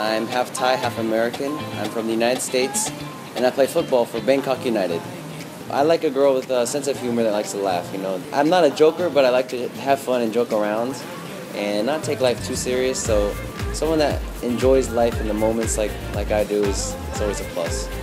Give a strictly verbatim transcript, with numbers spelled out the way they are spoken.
I'm half Thai, half American. I'm from the United States, and I play football for Bangkok United. I like a girl with a sense of humor that likes to laugh, you know. I'm not a joker, but I like to have fun and joke around and not take life too serious. So someone that enjoys life in the moments like, like I do is, is always a plus.